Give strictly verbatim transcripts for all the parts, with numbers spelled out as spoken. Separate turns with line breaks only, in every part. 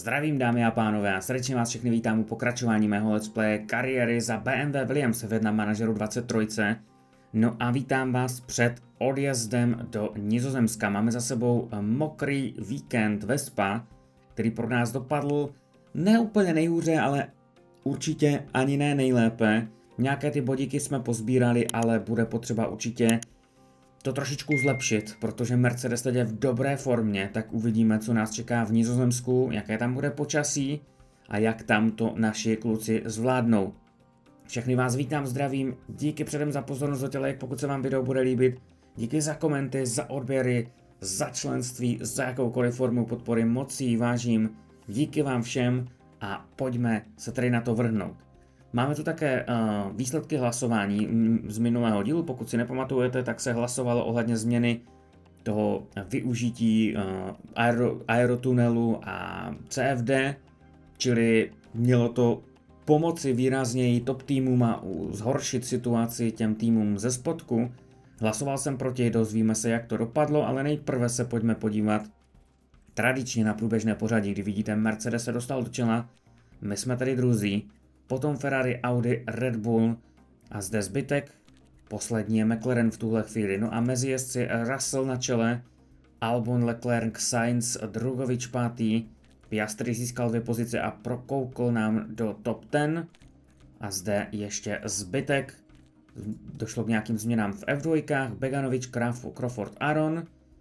Zdravím dámy a pánové a srdečně vás všechny vítám u pokračování mého let's play kariéry za B M W Williams v jedna manažeru dvacet tři. No a vítám vás před odjezdem do Nizozemska. Máme za sebou mokrý víkend ve Spa, který pro nás dopadl ne úplně nejhůře, ale určitě ani ne nejlépe. Nějaké ty bodíky jsme pozbírali, ale bude potřeba určitě to trošičku zlepšit, protože Mercedes teď je v dobré formě, tak uvidíme, co nás čeká v Nizozemsku, jaké tam bude počasí a jak tam to naši kluci zvládnou. Všechny vás vítám, zdravím, díky předem za pozornost do tělek, pokud se vám video bude líbit, díky za komenty, za odběry, za členství, za jakoukoliv formu podpory, moc si ji vážím, díky vám všem a pojďme se tady na to vrhnout. Máme tu také uh, výsledky hlasování z minulého dílu, pokud si nepamatujete, tak se hlasovalo ohledně změny toho využití uh, aero, aerotunelu a C F D, čili mělo to pomoci výrazněji top týmům a zhoršit situaci těm týmům ze spodku. Hlasoval jsem proti, dozvíme se, jak to dopadlo, ale nejprve se pojďme podívat tradičně na průběžné pořadí, kdy vidíte, Mercedes se dostal do čela, my jsme tady druzí, potom Ferrari, Audi, Red Bull a zde zbytek. Poslední je McLaren v tuhle chvíli. No a mezi jezdci Russell na čele, Albon, Leclerc, Sainz, Drugovič pátý, Piastri získal dvě pozice a prokoukl nám do top deset. A zde ještě zbytek. Došlo k nějakým změnám v F dva, Beganovič, Crawford, Aaron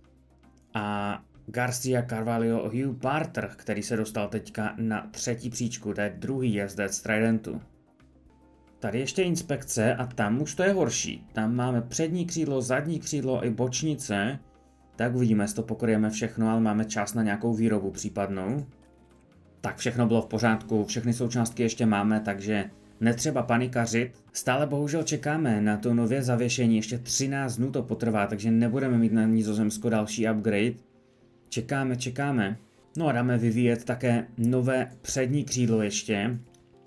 a Garcia, Carvalho, Hugh Barter, který se dostal teďka na třetí příčku, to je druhý jezdec Tridentu. Tady ještě inspekce a tam už to je horší. Tam máme přední křídlo, zadní křídlo i bočnice. Tak uvidíme, jestli to pokryjeme všechno, ale máme čas na nějakou výrobu případnou. Tak všechno bylo v pořádku, všechny součástky ještě máme, takže netřeba panikařit. Stále bohužel čekáme na to nové zavěšení, ještě třináct dnů to potrvá, takže nebudeme mít na Nizozemsko další upgrade. Čekáme, čekáme. No a dáme vyvíjet také nové přední křídlo ještě.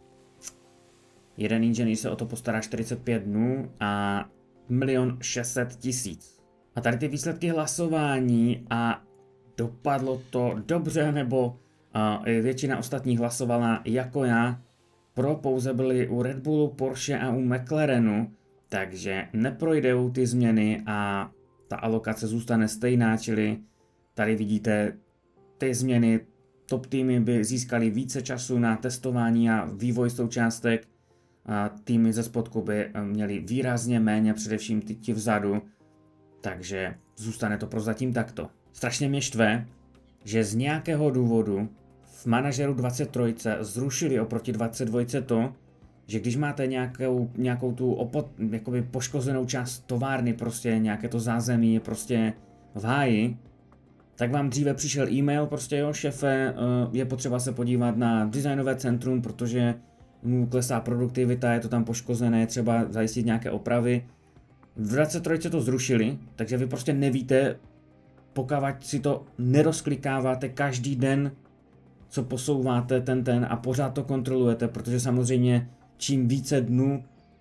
Jeden inženýr se o to postará čtyřicet pět dnů a milion šest set tisíc. A tady ty výsledky hlasování a dopadlo to dobře, nebo uh, většina ostatních hlasovala jako já. Pro pouze byli u Red Bullu, Porsche a u McLarenu, takže neprojdou ty změny a ta alokace zůstane stejná, čili tady vidíte ty změny, top týmy by získali více času na testování a vývoj součástek, a týmy ze spodku by měli výrazně méně, především ty ti vzadu, takže zůstane to prozatím takto. Strašně mě štve, že z nějakého důvodu v manažeru dvacet tři zrušili oproti dvacet dva to, že když máte nějakou, nějakou tu opot, jakoby poškozenou část továrny, prostě nějaké to zázemí je prostě v háji, tak vám dříve přišel e-mail, prostě jo, šefe, je potřeba se podívat na designové centrum, protože mu klesá produktivita, je to tam poškozené, je třeba zajistit nějaké opravy. V dvacet tři to zrušili, takže vy prostě nevíte, pokud si to nerozklikáváte každý den, co posouváte ten ten a pořád to kontrolujete, protože samozřejmě čím více dnů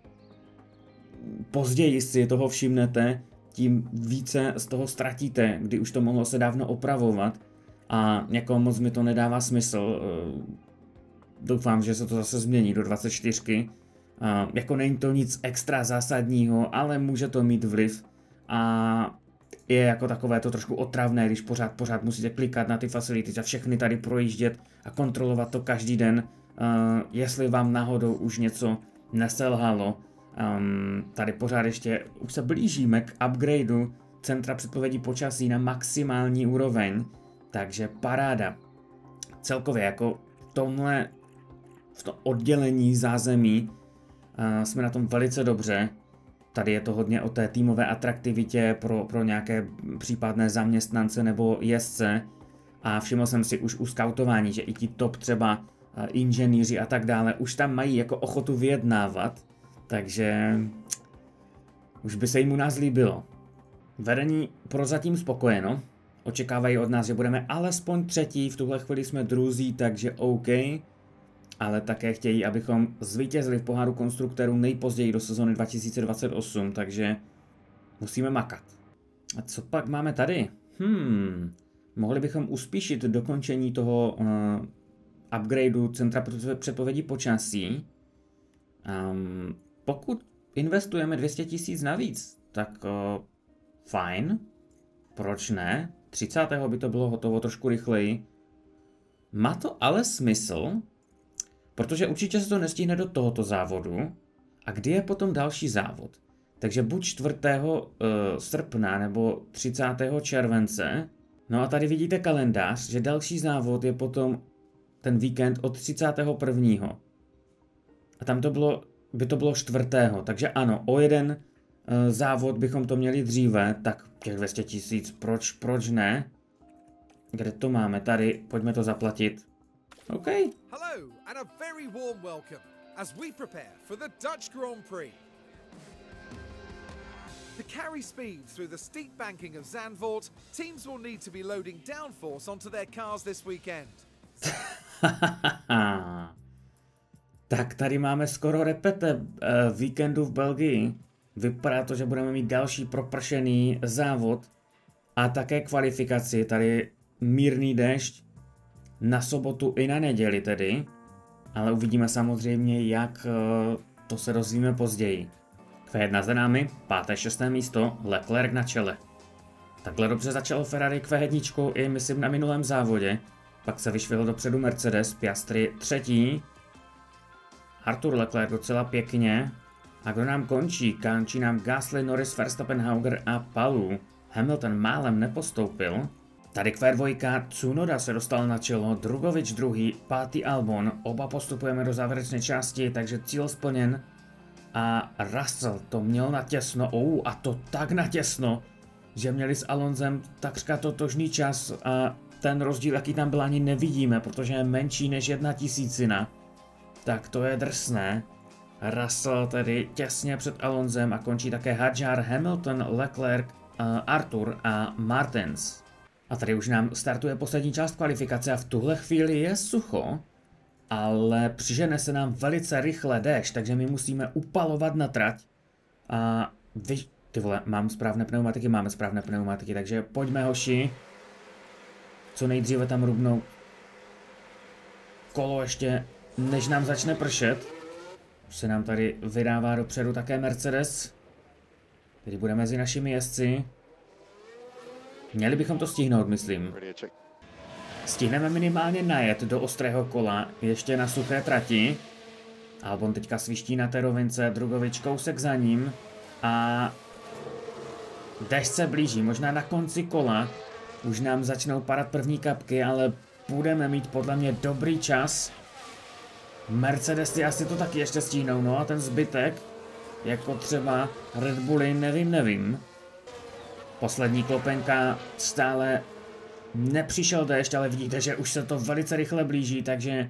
později si toho všimnete, tím více z toho ztratíte, kdy už to mohlo se dávno opravovat a jako moc mi to nedává smysl. Doufám, že se to zase změní do dvacet čtyři. Jako není to nic extra zásadního, ale může to mít vliv a je jako takové to trošku otravné, když pořád, pořád musíte klikat na ty facility a všechny tady projíždět a kontrolovat to každý den, jestli vám náhodou už něco neselhalo. Um, tady pořád ještě už se blížíme k upgradeu centra předpovědí počasí na maximální úroveň, takže paráda. Celkově jako v tomhle v tom oddělení zázemí uh, jsme na tom velice dobře. Tady je to hodně o té týmové atraktivitě pro, pro nějaké případné zaměstnance nebo jezdce a všiml jsem si už u skautování, že i ti top třeba uh, inženýři a tak dále už tam mají jako ochotu vyjednávat. Takže už by se jim u nás líbilo. Vedení prozatím spokojeno. Očekávají od nás, že budeme alespoň třetí, v tuhle chvíli jsme druzí, takže OK. Ale také chtějí, abychom zvítězili v poháru konstruktorů nejpozději do sezóny dva tisíce dvacet osm, takže musíme makat. A co pak máme tady? Hmm, mohli bychom uspíšit dokončení toho uh, upgradeu centra předpovědi počasí. Um, pokud investujeme dvě stě tisíc navíc, tak uh, fajn. Proč ne? třicátého by to bylo hotovo trošku rychleji. Má to ale smysl, protože určitě se to nestihne do tohoto závodu. A kdy je potom další závod? Takže buď čtvrtého Uh, srpna nebo třicátého července. No a tady vidíte kalendář, že další závod je potom ten víkend od třicátého prvního A tam to bylo, by to bylo čtvrtého Takže ano, o jeden uh, závod bychom to měli dříve, tak těch dvě stě tisíc, proč, proč ne? Kde to máme? Tady, pojďme to zaplatit. OK.
Hello and a very warm welcome as we prepare for the Dutch Grand Prix. To carry speed through the steep banking of Zandvoort, teams will need to be loading downforce onto their cars this weekend.
Tak tady máme skoro repete uh, víkendu v Belgii. Vypadá to, že budeme mít další propršený závod a také kvalifikaci. Tady mírný déšť na sobotu i na neděli tedy. Ale uvidíme samozřejmě, jak uh, to se dozvíme později. Q jedna za námi, páté, šesté místo, Leclerc na čele. Takhle dobře začalo Ferrari Q jedna i myslím na minulém závodě. Pak se vyšvihl dopředu Mercedes, Piastri třetí. Arthur Leclerc docela pěkně. A kdo nám končí? Končí nám Gasly, Norris, Verstappen, Hauger a Palu. Hamilton málem nepostoupil. Tady Q dva, Tsunoda se dostal na čelo, Drugovič druhý, pátý Albon. Oba postupujeme do závěrečné části, takže cíl splněn. A Russell to měl natěsno, oh, a to tak natěsno, že měli s Alonsem takřka totožný čas a ten rozdíl, jaký tam byl, ani nevidíme, protože je menší než jedna tisícina. Tak to je drsné. Russell tedy těsně před Alonsem a končí také Hadjar, Hamilton, Leclerc, uh, Arthur a Martins. A tady už nám startuje poslední část kvalifikace a v tuhle chvíli je sucho. Ale přižene se nám velice rychle déšť, takže my musíme upalovat na trať. A vy, ty vole, mám správné pneumatiky, máme správné pneumatiky, takže pojďme hoši. Co nejdříve tam rubnou kolo ještě, než nám začne pršet. Už se nám tady vydává dopředu také Mercedes, který bude mezi našimi jezdci. Měli bychom to stihnout, myslím. Stihneme minimálně najet do ostrého kola, ještě na suché trati. Albon teďka sviští na té rovince, Drugovič kousek za ním. A déšť se blíží, možná na konci kola už nám začnou padat první kapky, ale budeme mít podle mě dobrý čas. Mercedesy asi to taky ještě stihnou, no a ten zbytek, jako třeba Red Bulli, nevím, nevím. Poslední klopenka, stále nepřišel déšť, ale vidíte, že už se to velice rychle blíží, takže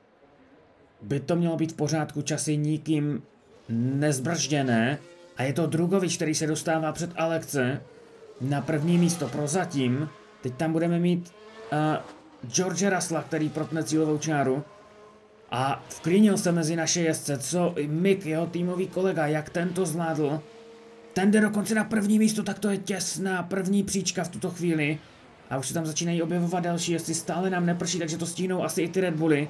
by to mělo být v pořádku, časy nikým nezbržděné. A je to Drugovič, který se dostává před Alekce na první místo prozatím. Teď tam budeme mít uh, George Rusla, který protne cílovou čáru. A vklínil se mezi naše jezdce, co Mick, jeho týmový kolega, jak ten to zvládl. Ten jde dokonce na první místo, tak to je těsná první příčka v tuto chvíli. A už se tam začínají objevovat další jezdci, stále nám neprší, takže to stíhnou asi i ty Red Bulli.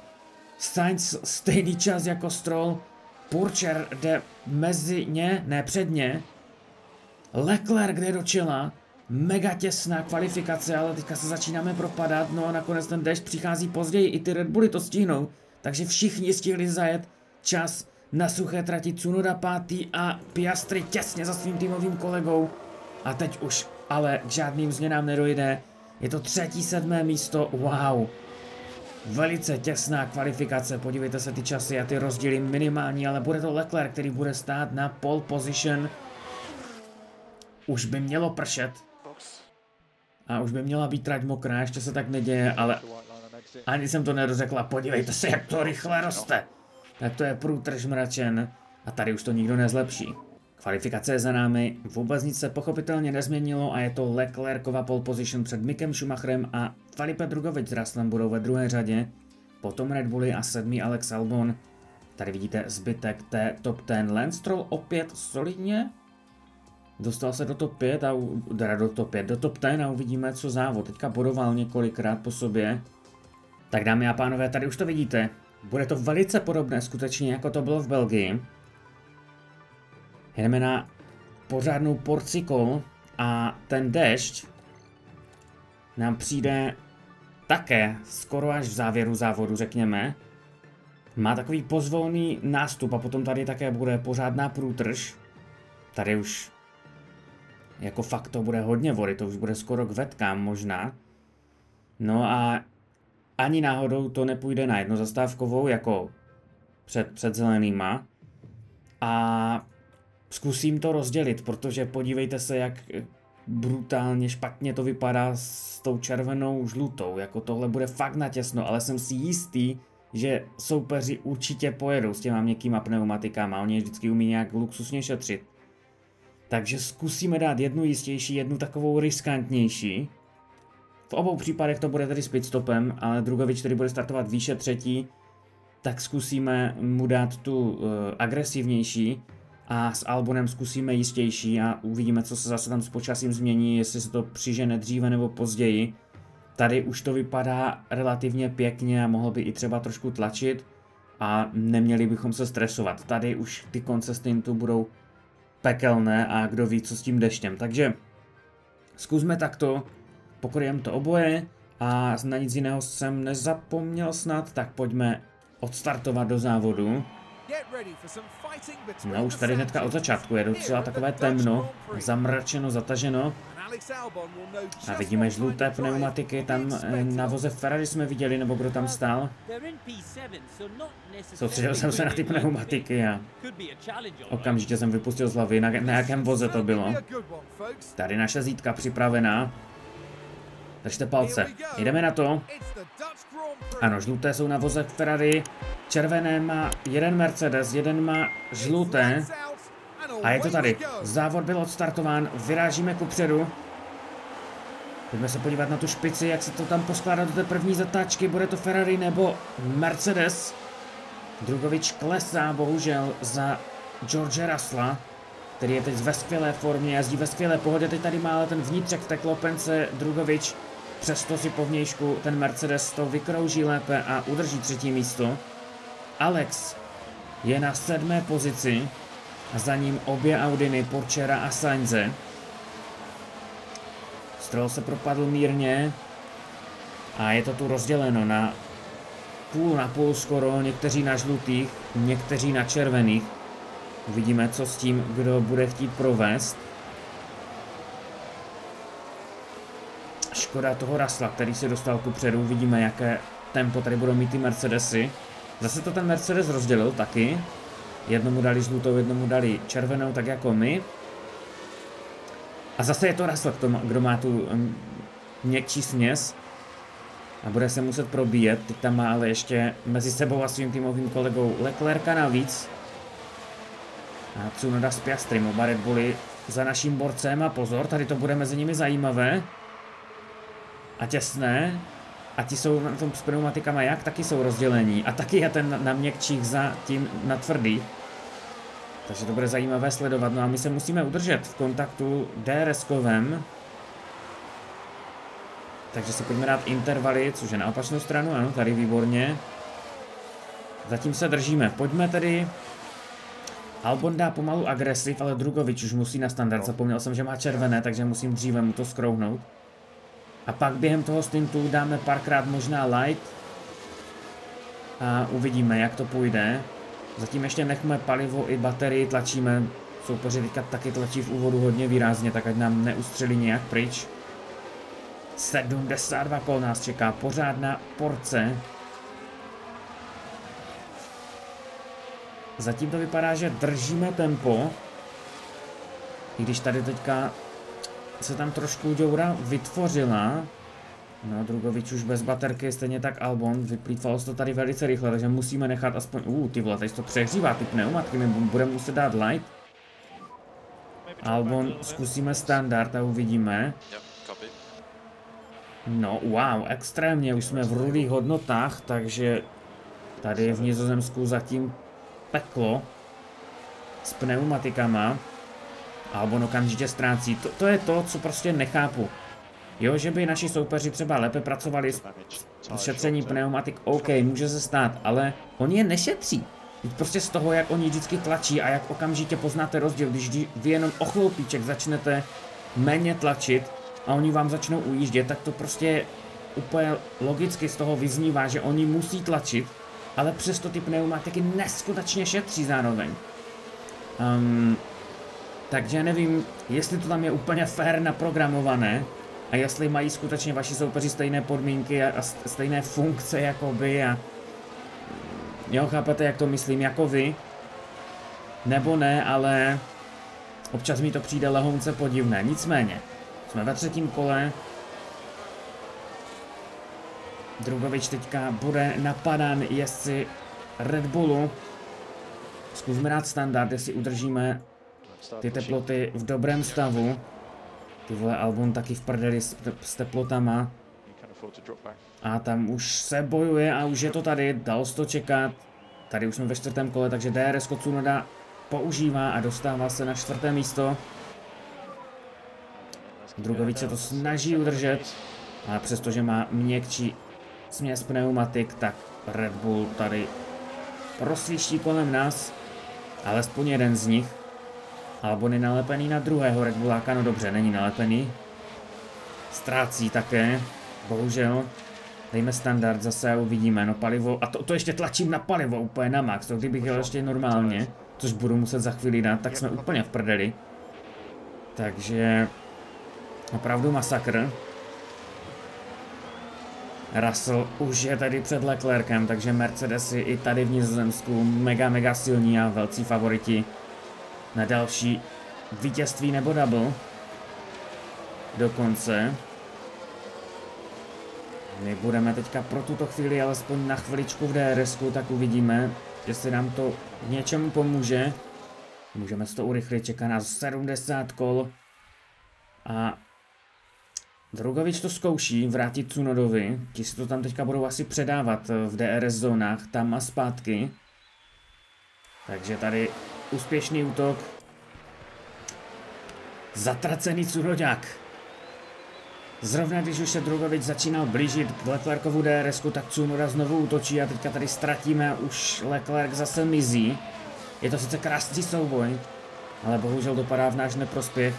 Sainz stejný čas jako Stroll. Purcher jde mezi ně, ne před ně. Leclerc jde do čela. Mega těsná kvalifikace, ale teďka se začínáme propadat. No a nakonec ten déšť přichází později, i ty Red Bulli to stihnou. Takže všichni stihli zajet čas na suché trati. Tsunoda pátý a Piastri těsně za svým týmovým kolegou. A teď už ale k žádným změnám nedojde. Je to třetí, sedmé místo, wow. Velice těsná kvalifikace, podívejte se ty časy a ty rozdíly minimální, ale bude to Leclerc, který bude stát na pole position. Už by mělo pršet. A už by měla být trať mokrá, ještě se tak neděje, ale ani jsem to nedořekla, podívejte se, jak to rychle roste. Tak to je průtrž mračen a tady už to nikdo nezlepší. Kvalifikace je za námi, vůbec nic se pochopitelně nezměnilo a je to Leclercova pole position před Mickem Schumacherem a Felipe Drugovič s Ruslem budou ve druhé řadě. Potom Red Bulli a sedmý Alex Albon. Tady vidíte zbytek té top deset. Lance Stroll opět solidně dostal se do top pět a teda do top pět, do top deset a uvidíme co závod. Teďka bodoval několikrát po sobě. Tak dámy a pánové, tady už to vidíte. Bude to velice podobné skutečně, jako to bylo v Belgii. Jdeme na pořádnou porci kol a ten déšť nám přijde také skoro až v závěru závodu, řekněme. Má takový pozvolný nástup a potom tady také bude pořádná průtrž. Tady už jako fakt to bude hodně vody, to už bude skoro k vetkám možná. No a ani náhodou to nepůjde na jednozastávkovou, jako před, před zelenýma. A zkusím to rozdělit, protože podívejte se, jak brutálně špatně to vypadá s tou červenou žlutou. Jako tohle bude fakt natěsno, ale jsem si jistý, že soupeři určitě pojedou s těma měkkýma pneumatikama. Oni vždycky umí nějak luxusně šetřit. Takže zkusíme dát jednu jistější, jednu takovou riskantnější. V obou případech to bude tedy s pitstopem, ale Drugovich, který bude startovat výše třetí, tak zkusíme mu dát tu uh, agresivnější a s Albonem zkusíme jistější a uvidíme, co se zase tam s počasím změní, jestli se to přižene dříve nebo později. Tady už to vypadá relativně pěkně a mohl by i třeba trošku tlačit a neměli bychom se stresovat. Tady už ty konce stintu budou pekelné a kdo ví, co s tím deštěm. Takže zkusme takto, pokryjeme to oboje a na nic jiného jsem nezapomněl snad, tak pojďme odstartovat do závodu. No už tady hnedka od začátku je docela takové temno, zamračeno, zataženo. A vidíme žluté pneumatiky, tam na voze Ferrari jsme viděli, nebo kdo tam stál. Soustředil jsem se na ty pneumatiky a okamžitě jsem vypustil z hlavy, na, na jakém voze to bylo. Tady naše zítka připravená. Držte palce, jdeme na to. Ano, žluté jsou na voze Ferrari, červené má jeden Mercedes, jeden má žluté. A je to tady. Závod byl odstartován, vyrážíme kupředu. Pojďme se podívat na tu špici, jak se to tam poskládá do té první zatáčky. Bude to Ferrari nebo Mercedes. Drugovich klesá bohužel za George Russella, který je teď ve skvělé formě, jazdí ve skvělé pohodě. Teď tady má ale ten vnitřek v té klopence Drugovich. Přesto si po vnějšku ten Mercedes to vykrouží lépe a udrží třetí místo. Alex je na sedmé pozici. A za ním obě Audiny, Porchera a Sainze. Stroll se propadl mírně. A je to tu rozděleno na půl na půl skoro, někteří na žlutých, někteří na červených. Uvidíme, co s tím, kdo bude chtít provést. Škoda toho Russella, který se dostal kupředu. Uvidíme, jaké tempo tady budou mít ty Mercedesy. Zase to ten Mercedes rozdělil taky. Jednomu dali žlutou, jednomu dali červenou, tak jako my. A zase je to Russell, kdo má tu um, měkčí směs. A bude se muset probíjet. Teď tam má ale ještě mezi sebou a svým týmovým kolegou Leclerca navíc. A Tsunoda s Piastrym, oba Red Bulli za naším borcem. A pozor, tady to bude mezi nimi zajímavé. A těsné. A ti jsou na tom s pneumatikama jak? Taky jsou rozdělení. A taky je ten na měkčích za tím na tvrdý. Takže to bude zajímavé sledovat. No a my se musíme udržet v kontaktu D R S-kovém. Takže si pojďme dát intervaly, což je na opačnou stranu. Ano, tady výborně. Zatím se držíme. Pojďme tedy. Albon dá pomalu agresiv, ale Drugovich už musí na standard. Zapomněl jsem, že má červené, takže musím dříve mu to skrouhnout. A pak během toho stintu dáme párkrát možná light. A uvidíme, jak to půjde. Zatím ještě nechme palivo i baterii, tlačíme. Soupeři teďka taky tlačí v úvodu hodně výrazně, tak ať nám neustřelí nějak pryč. sedmdesát dva kol nás čeká, pořádná porce. Zatím to vypadá, že držíme tempo. I když tady teďka se tam trošku děura vytvořila. No, Drugovich už bez baterky, stejně tak Albon. Vyplýtvalo se to tady velice rychle, takže musíme nechat aspoň... Uh, ty vole, tady to přehřívá, ty pneumatky, my budeme muset dát light. Albon zkusíme standard a uvidíme. No, wow, extrémně, už jsme v rudých hodnotách, takže tady v Nizozemsku zatím peklo s pneumatikama. Albon okamžitě ztrácí. To, to je to, co prostě nechápu. Jo, že by naši soupeři třeba lépe pracovali s šetření pneumatik, OK, může se stát, ale oni je nešetří. Teď prostě z toho, jak oni vždycky tlačí a jak okamžitě poznáte rozdíl, když vy jenom o chloupíček začnete méně tlačit a oni vám začnou ujíždět, tak to prostě úplně logicky z toho vyznívá, že oni musí tlačit, ale přesto ty pneumatiky neskutečně šetří zároveň. Um, takže nevím, jestli to tam je úplně fair naprogramované a jestli mají skutečně vaši soupeři stejné podmínky a, a stejné funkce jako vy a jo, chápete, jak to myslím, jako vy, nebo ne, ale občas mi to přijde lehounce podivné. Nicméně, jsme ve třetím kole. Drugovič teďka bude napadán jezdci Red Bullu. Zkusme dát standard, jestli udržíme ty teploty v dobrém stavu. Ty vole, Albon taky v prdeli s, s teplotama. A tam už se bojuje a už je to tady, dalo se to čekat. Tady už jsme ve čtvrtém kole, takže D R S Tsunoda používá a dostává se na čtvrté místo. Drugovič se to snaží udržet, ale přestože má měkčí směs pneumatik, tak Red Bull tady prosvíští kolem nás. Alespoň jeden z nich. Albon je nalepený na druhého Red Bulláka, no dobře, není nalepený. Ztrácí také, bohužel. Dejme standard zase a uvidíme, no palivo, a to, to ještě tlačím na palivo úplně na max, to kdybych jel ještě normálně, což budu muset za chvíli dát, tak jsme úplně v prdeli. Takže opravdu masakr. Russell už je tady před Leclerkem, takže Mercedesy i tady v Nizozemsku mega mega silní a velcí favoriti na další vítězství nebo double. Dokonce. My budeme teďka pro tuto chvíli alespoň na chviličku v D R S ku, tak uvidíme, jestli nám to něčemu pomůže. Můžeme si to urychlit, čeká nás sedmdesát kol. A Drugovič to zkouší vrátit Tsunodovi, ti si to tam teďka budou asi předávat v D R S zónách, tam a zpátky. Takže tady úspěšný útok. Zatracený Tsunodák. Zrovna když už se Drugovič začínal blížit k Leclercovu D R S ku, tak Tsunoda znovu útočí a teďka tady ztratíme a už Leclerc zase mizí. Je to sice krásný souboj, ale bohužel dopadá v náš neprospěch.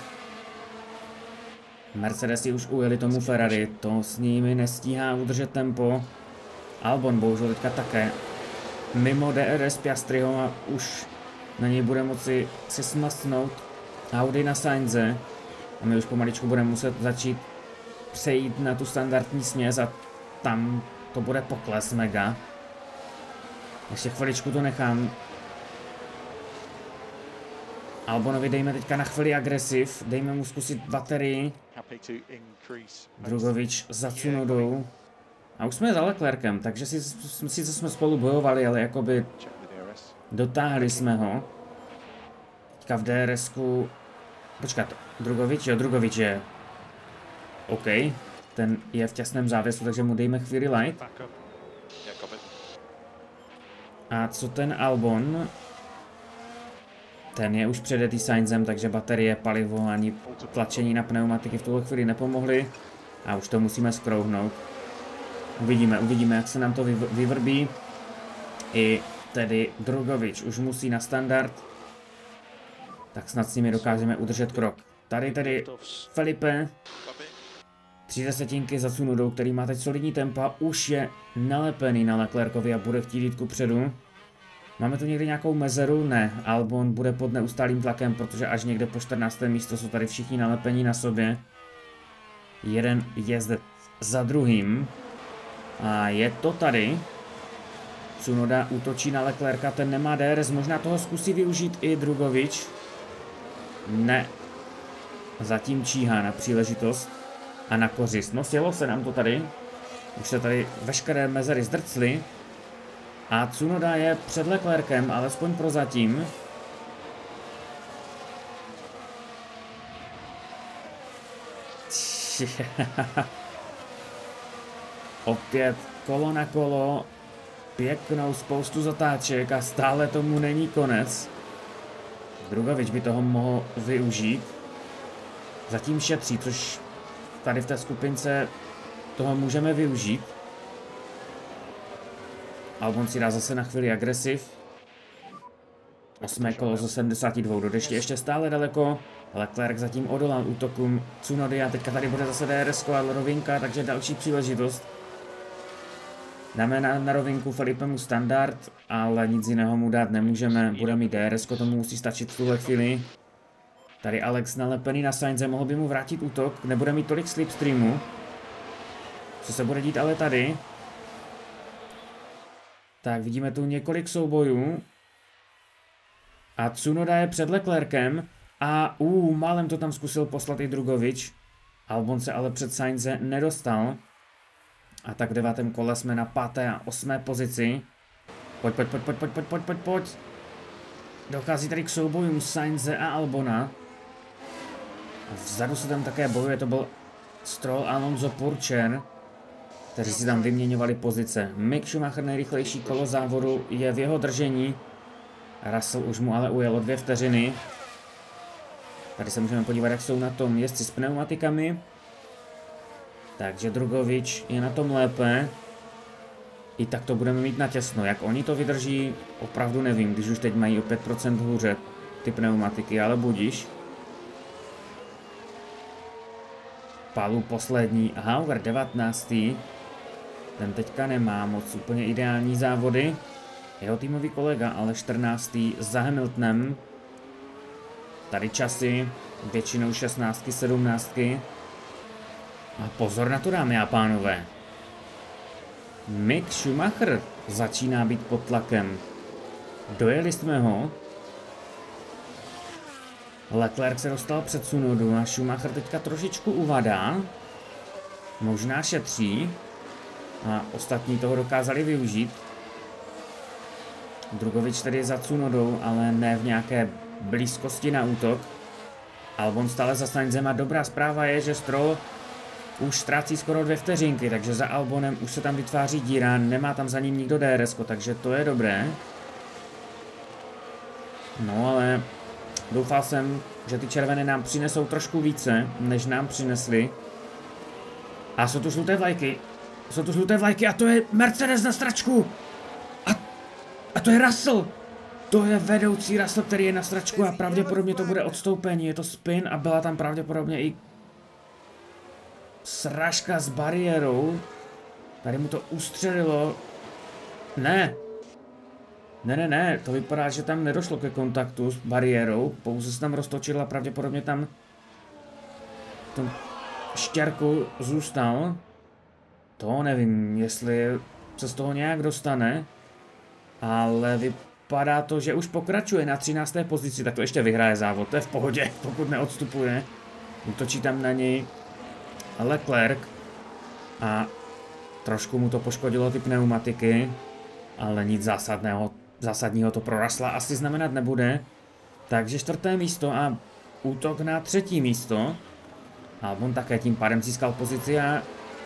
Mercedesi už ujeli tomu Ferrari, to s nimi nestíhá udržet tempo. Albon bohužel teďka také mimo D R S Piastriho a už na něj bude moci si smasnout Audi na Sainze. A my už pomaličku budeme muset začít přejít na tu standardní směs a tam to bude pokles mega. Ještě chviličku to nechám. Albonovi dejme teďka na chvíli agresiv, dejme mu zkusit baterii. Drugovič za Tsunodou. A už jsme za Leclerkem, takže si, sice jsme spolu bojovali, ale jakoby dotáhli jsme ho. Teďka v D R S ku... Počkat, Drugovič, jo, Drugovič je... OK, ten je v těsném závěsu, takže mu dejme chvíli light. A co ten Albon? Ten je už předjetý Sainzem, takže baterie, palivo ani tlačení na pneumatiky v tuhle chvíli nepomohly. A už to musíme skrouhnout. Uvidíme, uvidíme, jak se nám to vyvrbí. I tedy Drugovič už musí na standard. Tak snad s nimi dokážeme udržet krok. Tady tedy Felipe. Tři desetinky za Tsunodou, který má teď solidní tempa, už je nalepený na Leclercovi a bude chtít jít kupředu. Máme tu někdy nějakou mezeru? Ne. Albon bude pod neustálým tlakem, protože až někde po čtrnáctém místo jsou tady všichni nalepení na sobě. Jeden jezdec za druhým. A je to tady. Tsunoda útočí na Leclerca, ten nemá D R S, možná toho zkusí využít i Drugovič. Ne. Zatím číhá na příležitost a na kořist. No sjelo se nám to tady. Už se tady veškeré mezery zdrcly. A Tsunoda je před Leclerkem, alespoň prozatím. Opět kolo na kolo, pěknou spoustu zatáček a stále tomu není konec. Drugovič by toho mohl využít. Zatím šetří, což tady v té skupince toho můžeme využít. Albon si dá zase na chvíli agresiv. Osmé kolo ze sedmdesáti dvou do deště, ještě stále daleko. Leclerc zatím odolal útokům Tsunody a teďka tady bude zase D R S a rovinka, takže další příležitost. Dáme na, na rovinku Felipemu standard, ale nic jiného mu dát nemůžeme. Bude mít D R S, tomu musí stačit v tuhle chvíli. Tady Alex nalepený na Sainze, mohl by mu vrátit útok, nebude mít tolik slipstreamu. Co se bude dít ale tady? Tak vidíme tu několik soubojů. A Tsunoda je před Leclerkem. A uh, málem to tam zkusil poslat i Drugovič. Albon se ale před Sainze nedostal. A tak v devátém kole jsme na páté a osmé pozici. Pojď, pojď, pojď, pojď, pojď, pojď, pojď, pojď, pojď. Dochází tady k soubojům Sainze a Albona. A vzadu se tam také bojuje, to byl Stroll, Alonso, Purcher, kteří si tam vyměňovali pozice. Mick Schumacher, nejrychlejší kolo závodu, je v jeho držení. Russell už mu ale ujel o dvě vteřiny. Tady se můžeme podívat, jak jsou na tom jezdci s pneumatikami. Takže Drugovič je na tom lépe. I tak to budeme mít natěsno. Jak oni to vydrží, opravdu nevím, když už teď mají o pět procent hůře ty pneumatiky, ale budíš. Palu poslední a Hauger devatenáctý. Ten teďka nemá moc úplně ideální závody. Jeho týmový kolega ale čtrnáctý za Hamiltonem. Tady časy, většinou šestnáctky, sedmnáctky. A pozor na to, dámy a pánové. Mick Schumacher začíná být pod tlakem. Dojeli jsme ho. Leclerc se dostal před Tsunodu a Schumacher teďka trošičku uvadá. Možná šetří. A ostatní toho dokázali využít. Drugovič tedy za Tsunodou, ale ne v nějaké blízkosti na útok. Albon stále za Sainzem a dobrá zpráva je, že Stroll už ztrácí skoro dvě vteřinky, takže za Albonem už se tam vytváří díra, nemá tam za ním nikdo D R S, takže to je dobré. No ale doufal jsem, že ty červené nám přinesou trošku více, než nám přinesly. A jsou tu žluté vlajky. Jsou tu žluté vlajky a to je Mercedes na stračku. A, a to je Russell. To je vedoucí Russell, který je na stračku a pravděpodobně to bude odstoupení. Je to spin a byla tam pravděpodobně i srážka s bariérou. Tady mu to ustřelilo. Ne. Ne, ne, ne. To vypadá, že tam nedošlo ke kontaktu s bariérou. Pouze se tam roztočila a pravděpodobně tam v tom štěrku zůstal. To nevím, jestli se z toho nějak dostane. Ale vypadá to, že už pokračuje na třinácté pozici. Tak to ještě vyhraje závod. To je v pohodě, pokud neodstupuje. Útočí tam na něj Leclerc a trošku mu to poškodilo ty pneumatiky, ale nic zásadného, zásadního to pro Russella asi znamenat nebude. Takže čtvrté místo a útok na třetí místo. Albon také tím pádem získal pozici a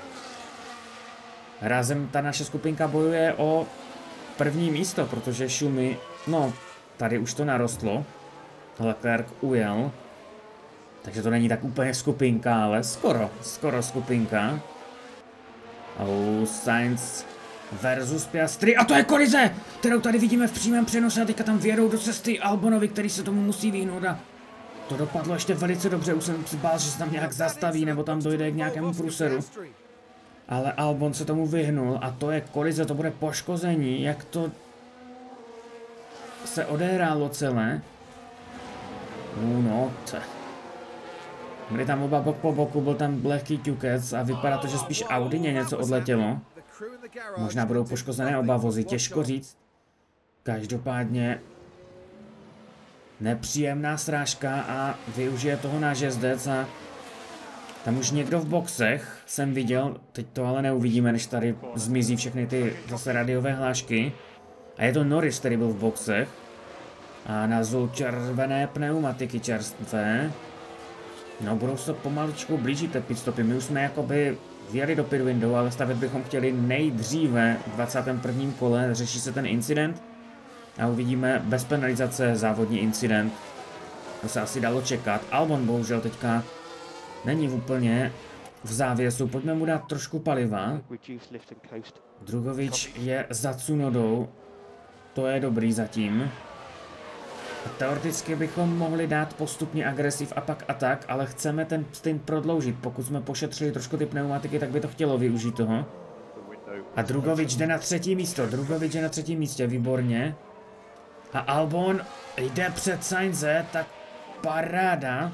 rázem ta naše skupinka bojuje o první místo, protože Schumi, no tady už to narostlo. Leclerc ujel. Takže to není tak úplně skupinka, ale skoro, skoro skupinka. Oh, Sainz versus Piastri. A to je kolize, kterou tady vidíme v přímém přenosu a teďka tam vědou do cesty Albonovi, který se tomu musí vyhnout a to dopadlo ještě velice dobře. Už jsem si bál, že se tam nějak zastaví nebo tam dojde k nějakému průseru. Ale Albon se tomu vyhnul a to je kolize, to bude poškození, jak to se odehrálo celé. No, no, to... Byli tam oba bok po boku, byl tam lehký ťukec a vypadá to, že spíš Audině něco odletělo. Možná budou poškozené oba vozy, těžko říct. Každopádně nepříjemná srážka a využije toho náš jezdec a tam už někdo v boxech jsem viděl, teď to ale neuvidíme, než tady zmizí všechny ty zase radiové hlášky. A je to Norris, který byl v boxech a nazul červené pneumatiky čerstvé. No, budou se pomaličku blížit ty pitstopy. My už jsme jakoby vjeli do pit window, ale stavět bychom chtěli nejdříve v dvacátém prvním kole. Řeší se ten incident a uvidíme bez penalizace závodní incident. To se asi dalo čekat. Albon bohužel teďka není v úplně v závěsu. Pojďme mu dát trošku paliva. Drugovič je za Tsunodou. To je dobrý zatím. A teoreticky bychom mohli dát postupně agresiv a pak atak, ale chceme ten stint prodloužit. Pokud jsme pošetřili trošku ty pneumatiky, tak by to chtělo využít toho. A Drugovič jde na třetí místo. Drugovič je na třetím místě, výborně. A Albon jde před Sainze, tak paráda.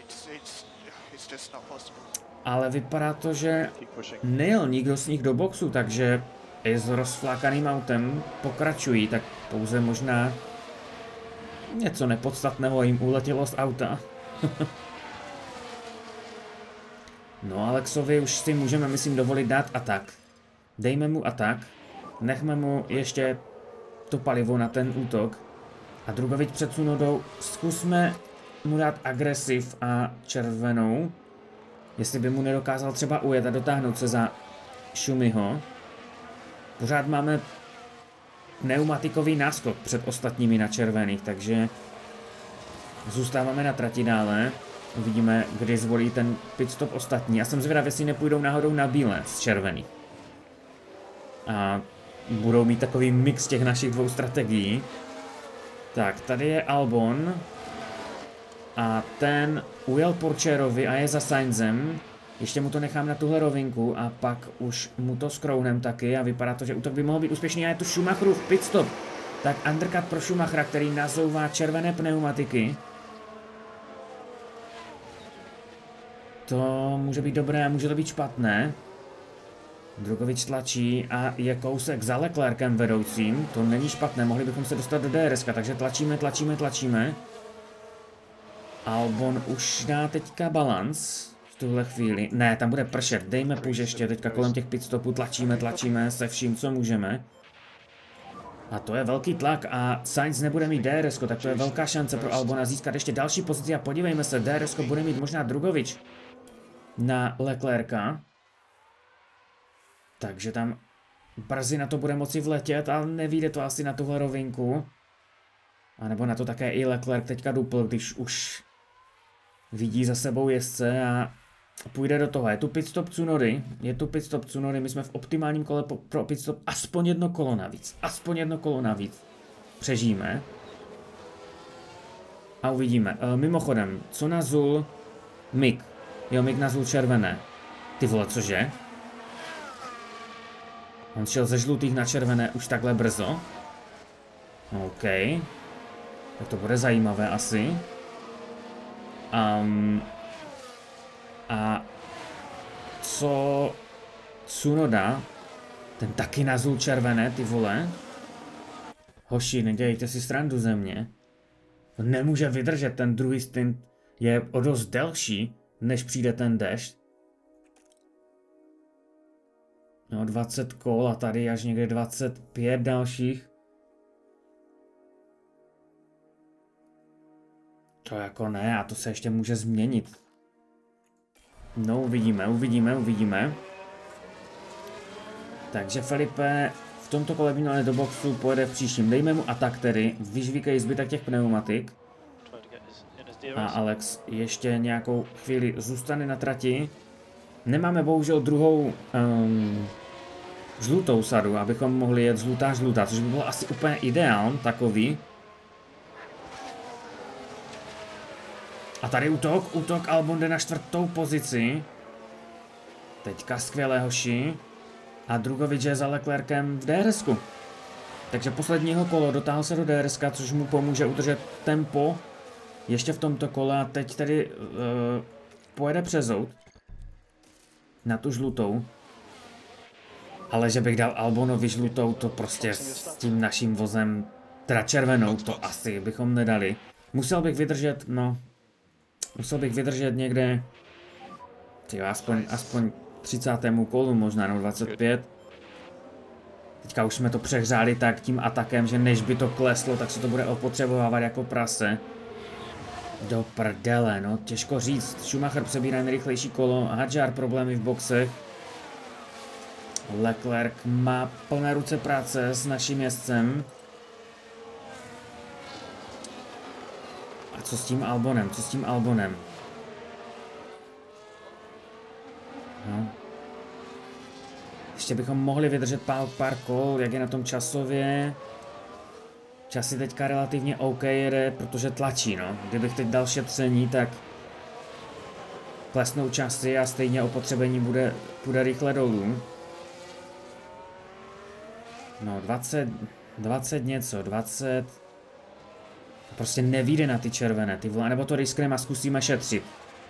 Ale vypadá to, že nejel nikdo z nich do boxu, takže i s rozflákaným autem pokračují, tak pouze možná něco nepodstatného jim uletělo z auta. No, Alexovi už si můžeme, myslím, dovolit dát atak. Dejme mu atak, nechme mu ještě to palivo na ten útok. A Drugovič před Tsunodou, zkusme mu dát agresiv a červenou. Jestli by mu nedokázal třeba ujet a dotáhnout se za Schumiho. Pořád máme pneumatikový náskok před ostatními na červených, takže zůstáváme na trati dále. Uvidíme, kdy zvolí ten pitstop ostatní. Já jsem zvědav, jestli nepůjdou náhodou na bílé z červených. A budou mít takový mix těch našich dvou strategií. Tak, tady je Albon. A ten ujel Porcherovi a je za Sainzem. Ještě mu to nechám na tuhle rovinku a pak už mu to skrouhnem taky a vypadá to, že útok by mohl být úspěšný a je tu Schumacherův pitstop. Tak undercut pro Schumachera, který nazouvá červené pneumatiky. To může být dobré a může to být špatné. Drugovič tlačí a je kousek za Leclerkem vedoucím. To není špatné, mohli bychom se dostat do D R S ka, takže tlačíme, tlačíme, tlačíme. Albon už dá teďka balans v tuhle chvíli. Ne, tam bude pršet, dejme půjž ještě teďka kolem těch pitstopů, tlačíme, tlačíme se vším, co můžeme. A to je velký tlak a Sainz nebude mít D R S ko, tak to je velká šance pro Albona získat ještě další pozici a podívejme se, D R S ko bude mít možná Drugovič na Leclerca. Takže tam brzy na to bude moci vletět, ale nevíde to asi na tuhle rovinku. A nebo na to také i Leclerc teďka dupl, když už vidí za sebou jezdce a půjde do toho. Je tu pitstop Tsunody, je tu pitstop Tsunody, my jsme v optimálním kole pro pitstop aspoň jedno kolo navíc, aspoň jedno kolo navíc. Přežijeme. A uvidíme. E, mimochodem, co nazul Mick? Jo, Mick nazul červené. Ty vole, cože? On šel ze žlutých na červené už takhle brzo. OK. Tak to bude zajímavé asi. Um, a co Tsunoda? Ten taky nazul červené, ty vole. Hoši, nedělejte si srandu ze mě. To nemůže vydržet, ten druhý stint je o dost delší, než přijde ten dešť. No, dvacet kol a tady až někde dvacet pět dalších. To jako ne, a to se ještě může změnit. No, uvidíme, uvidíme, uvidíme. Takže Felipe v tomto kole vyměnil do boxu, pojede v příštím. Dejme mu atak tedy, vyžvíkej zbytek těch pneumatik. A Alex ještě nějakou chvíli zůstane na trati. Nemáme bohužel druhou um, žlutou sadu, abychom mohli jet žlutá žlutá, což by bylo asi úplně ideál takový. A tady útok, útok, Albon jde na čtvrtou pozici. Teďka skvělé, hoši. A Drugovič je za Leclerkem v D R S ku. Takže posledního kolo dotáhl se do D R S ka, což mu pomůže udržet tempo ještě v tomto kole. A teď tedy uh, pojede přes zout na tu žlutou. Ale že bych dal Albonovi žlutou, to prostě s tím naším vozem, teda červenou, to asi bychom nedali. Musel bych vydržet, no, musel bych vydržet někde, tyjo, aspoň, aspoň třicátému kolu, možná no dvacet pět. Teďka už jsme to přehřáli tak tím atakem, že než by to kleslo, tak se to bude opotřebovávat jako prase. Do prdele, no, těžko říct. Schumacher přebírá nejrychlejší kolo, Hadjar problémy v boxech. Leclerc má plné ruce práce s naším jezdcem. A co s tím Albonem, co s tím Albonem? Ještě bychom mohli vydržet pár, pár kol, jak je na tom časově. Časy teďka relativně OK jede, protože tlačí, no. Kdybych teď dal šetření, tak klesnou časy a stejně opotřebení bude, bude rychle dolů. No, dvacet, dvacet něco, dvacet... Prostě nevíde na ty červené, ty vole, nebo to riskneme a zkusíme šetřit.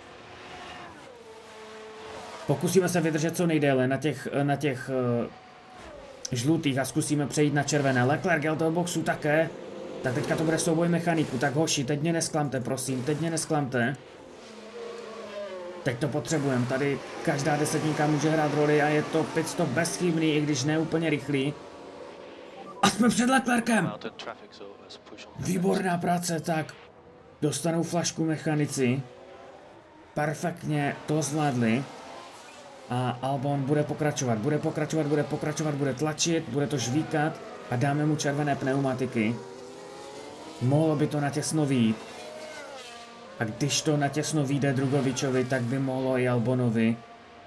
Pokusíme se vydržet co nejdéle na těch, na těch uh, žlutých a zkusíme přejít na červené. Leclerc jel do boxu také. Tak teďka to bude souboj mechaniků. Tak hoši, teď mě nesklamte, prosím, teď mě nesklamte. Teď to potřebujeme, tady každá desetníka může hrát roli a je to pitstop bezchybný, i když ne úplně rychlý. A jsme před Leclerkem! Výborná práce, tak dostanou flašku mechanici. Perfektně to zvládli. A Albon bude pokračovat, bude pokračovat, bude pokračovat, bude tlačit, bude to žvíkat a dáme mu červené pneumatiky. Mohlo by to natěsno vyjít. A když to natěsno vyjde Drugovičovi, tak by mohlo i Albonovi.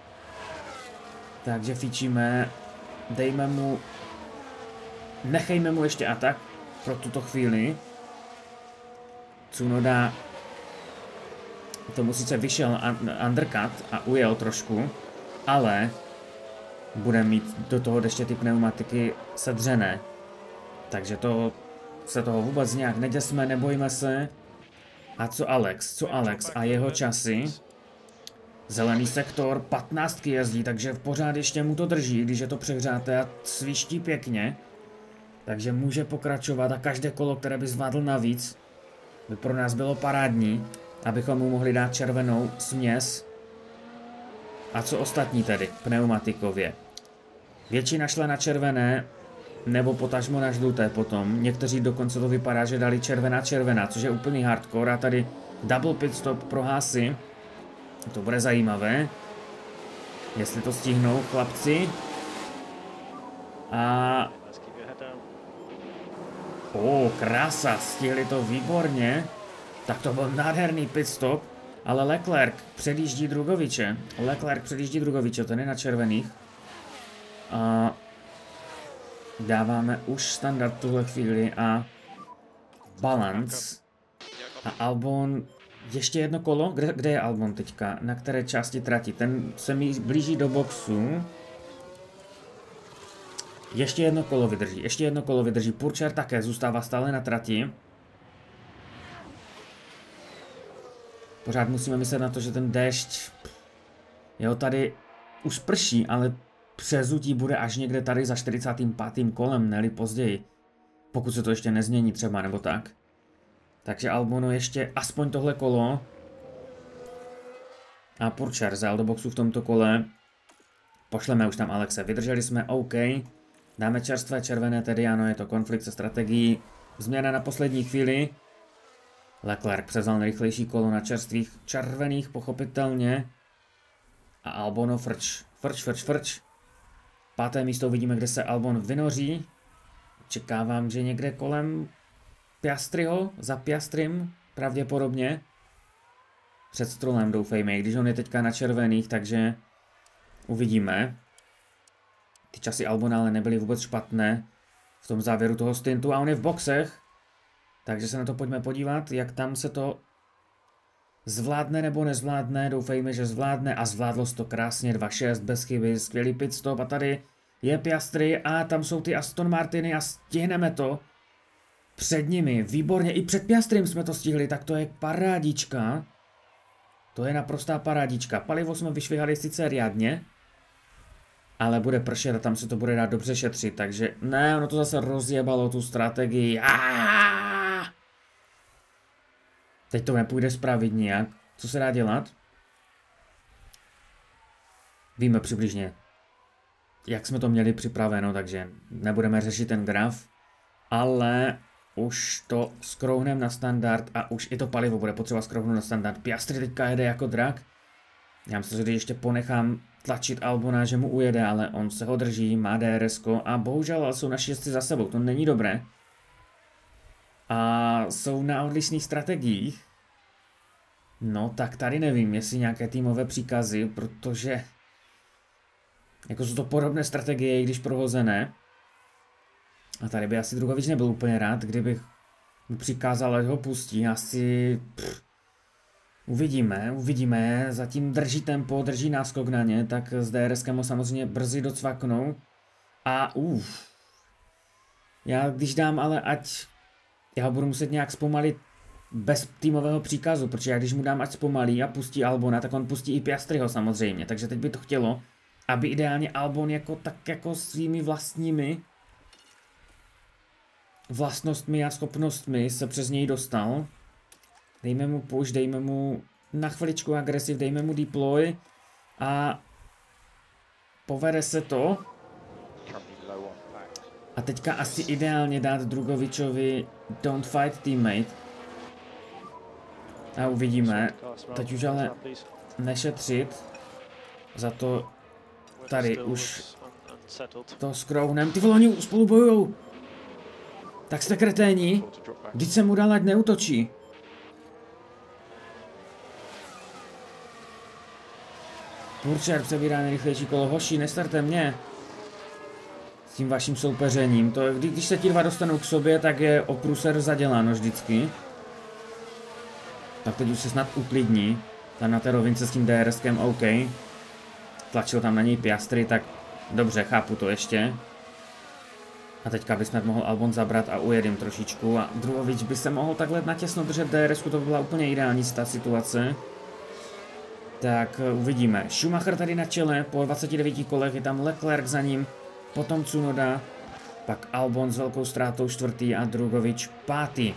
Takže fičíme, dejme mu, nechejme mu ještě atak pro tuto chvíli. Tsunoda tomu sice vyšel undercut a ujel trošku, ale bude mít do toho ještě ty pneumatiky sedřené. Takže to se toho vůbec nějak neděsme, nebojíme se. A co Alex? Co Alex a jeho časy? Zelený sektor, patnáctky jezdí, takže pořád ještě mu to drží, když je to přehřáté a sviští pěkně. Takže může pokračovat a každé kolo, které by zvládl navíc, by pro nás bylo parádní, abychom mu mohli dát červenou směs. A co ostatní tedy, pneumatikově? Většina šla na červené, nebo potažmo na žluté potom. Někteří dokonce to vypadá, že dali červená červená, což je úplný hardcore. A tady double pit stop pro Haasy. To bude zajímavé. Jestli to stihnou chlapci. A... O, krása, stihli to výborně. Tak to byl nádherný pit stop. Ale Leclerc předjíždí Drugoviče. Leclerc předjíždí Drugoviče, ten je na červených. A... Dáváme už standard v tuhle chvíli a balance. A Albon, ještě jedno kolo, kde, kde je Albon teďka, na které části trati, ten se mi blíží do boxu. Ještě jedno kolo vydrží, ještě jedno kolo vydrží, Pourchaire také zůstává stále na trati. Pořád musíme myslet na to, že ten déšť, jo, tady už prší, ale přezutí bude až někde tady za čtyřicátým pátým kolem, ne-li později. Pokud se to ještě nezmění třeba, nebo tak. Takže Albono ještě aspoň tohle kolo. A Pourchaire zajel do boxu v tomto kole. Pošleme už tam Alexe. Vydrželi jsme, OK. Dáme čerstvé červené, tedy ano, je to konflikt se strategií. Změna na poslední chvíli. Leclerc převzal nejrychlejší kolo na čerstvých červených, pochopitelně. A Albono frč, frč, frč, frč. Páté místo uvidíme, kde se Albon vynoří. Čekávám, že někde kolem Piastriho, za Piastrim, pravděpodobně. Před Strollem doufejme, když on je teďka na červených, takže uvidíme. Ty časy Albona ale nebyly vůbec špatné v tom závěru toho stintu a on je v boxech. Takže se na to pojďme podívat, jak tam se to zvládne nebo nezvládne, doufejme, že zvládne a zvládlo se to krásně, dva šest bez chyby, skvělý pit stop a tady je Piastri a tam jsou ty Aston Martiny a stihneme to před nimi, výborně, i před Piastrim jsme to stihli, tak to je parádička, to je naprostá parádička, palivo jsme vyšvihali sice riadně, ale bude pršet a tam se to bude dát dobře šetřit, takže ne, ono to zase rozjebalo tu strategii. Aaaa! Teď to nepůjde spravit nijak. Co se dá dělat? Víme přibližně, jak jsme to měli připraveno, takže nebudeme řešit ten graf, ale už to skrouhneme na standard a už i to palivo bude potřeba skrouhnout na standard. Piastri teďka jede jako drak. Já myslím, že když ještě ponechám tlačit Albona, že mu ujede, ale on se ho drží, má D R S ko a bohužel jsou naši jezdci za sebou, to není dobré. A jsou na odlišných strategiích. No tak tady nevím, jestli nějaké týmové příkazy, protože Jako jsou to podobné strategie, i když prohozené. A tady by asi Drugovič nebyl úplně rád, kdybych mu přikázal, ať ho pustí. Asi... Pff, uvidíme, uvidíme. Zatím drží tempo, drží náskok na ně, tak s DRSkem ho samozřejmě brzy docvaknou. A uf. Já když dám ale ať... Já ho budu muset nějak zpomalit bez týmového příkazu, protože já když mu dám ať zpomalí a pustí Albona, tak on pustí i Piastriho samozřejmě. Takže teď by to chtělo, aby ideálně Albon jako tak jako svými vlastními vlastnostmi a schopnostmi se přes něj dostal. Dejme mu push, dejme mu na chviličku agresiv, dejme mu deploy a povede se to. A teďka asi ideálně dát Drugovičovi don't fight teammate. A uvidíme. Teď už ale nešetřit. Za to tady už to skrouhnem. Ty vole, oni spolu bojujou. Tak jste kreténi. Vždyť jsem mu dal, ať neútočí. Purčer přebírá nejrychlejší kolo. Hoši, nestarte mě. S tím vaším soupeřením. To, kdy, když se ti dva dostanou k sobě, tak je o průser zaděláno vždycky. Tak teď už se snad uklidní. Tam na té rovince s tím DRSkem, OK. Tlačil tam na něj Piastri, tak dobře, chápu to ještě. A teďka by snad mohl Albon zabrat a ujedím trošičku. A Drugovič by se mohl takhle natěsno držet DRSku, to by byla úplně ideální ta situace. Tak uvidíme. Schumacher tady na čele, po dvaceti devíti kolech je tam Leclerc za ním, potom Tsunoda, pak Albon s velkou ztrátou čtvrtý a Drugovič pátý.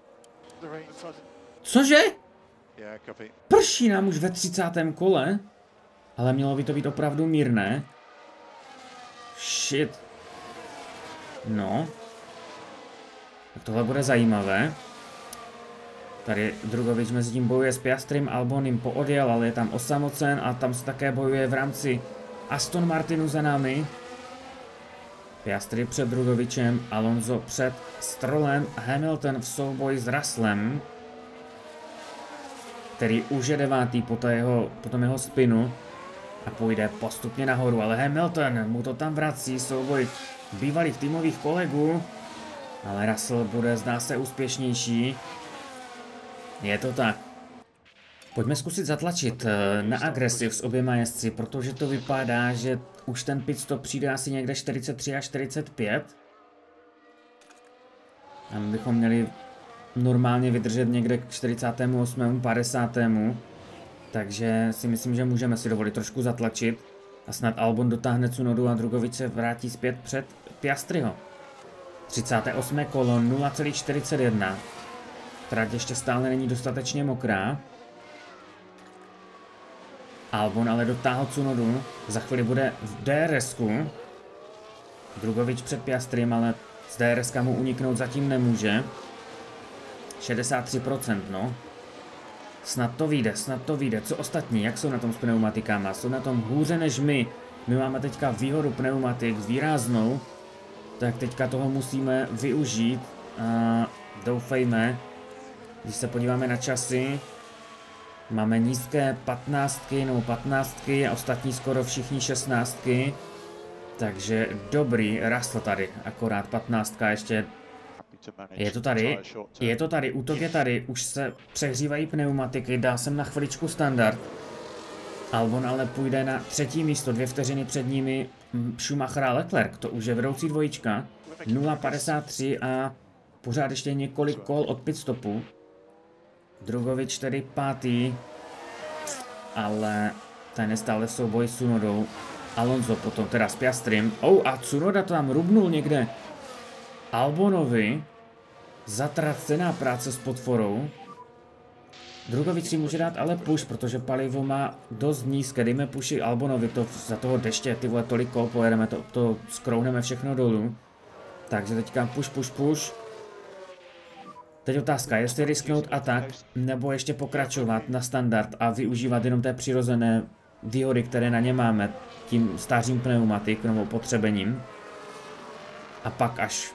Cože? Prší nám už ve třicátém kole, ale mělo by to být opravdu mírné. Shit. No. Tak tohle bude zajímavé. Tady Drugovič mezi tím bojuje s Piastrim, Albon jim poodjel, ale je tam osamocen a tam se také bojuje v rámci Aston Martinu za námi. Piastri před Drugovičem, Alonso před Strollem, Hamilton v souboji s Russellem, který už je devátý po, jeho, po tom jeho spinu a půjde postupně nahoru, ale Hamilton mu to tam vrací, souboj bývalých týmových kolegů, ale Russell bude, zdá se, úspěšnější. Je to tak. Pojďme zkusit zatlačit na agresiv s oběma jezdci, protože to vypadá, že už ten pitstop přijde asi někde čtyřicet tři a čtyřicet pět. A my bychom měli normálně vydržet někde k čtyřicátému osmému padesátému Takže si myslím, že můžeme si dovolit trošku zatlačit. A snad Albon dotáhne Tsunodu a Drugovič se vrátí zpět před Piastriho. třicáté osmé kolo, nula celá čtyřicet jedna. Trať ještě stále není dostatečně mokrá. Albon ale dotáhl Tsunodu. Za chvíli bude v DRSku. Drugovič před Piastrim, ale z DRSka mu uniknout zatím nemůže. šedesát tři procent, no. Snad to vyjde, snad to vyjde. Co ostatní, jak jsou na tom s pneumatikama? Jsou na tom hůře než my. My máme teďka výhodu pneumatik výraznou. Tak teďka toho musíme využít. A doufejme, když se podíváme na časy, máme nízké patnáctky nebo patnáctky a ostatní skoro všichni šestnáctky. Takže dobrý, Russell tady, akorát patnáctka ještě. Je to tady, je to tady, útok je tady, už se přehřívají pneumatiky, dá sem na chviličku standard. Albon ale půjde na třetí místo, dvě vteřiny před nimi Schumacher a Leclerc, to už je vedoucí dvojička. nula padesát tři a pořád ještě několik kol od pitstopu. Drugovič tedy pátý, ale ten je stále v souboji s Tsunodou. Alonso potom teda s Piastrim. Oh, a Tsunoda to tam rubnul někde Albonovi. Zatracená práce s podporou. Drugovič si může dát ale push, protože palivo má dost nízké. Dejme pushy Albonovi, to za toho deště, ty vole, tolik kol pojedeme, to, to skrouhneme všechno dolů. Takže teďka push, push, push. Teď otázka, jestli risknout atak, nebo ještě pokračovat na standard a využívat jenom té přirozené výhody, které na ně máme, tím stářím pneumatik nebo potřebením. A pak až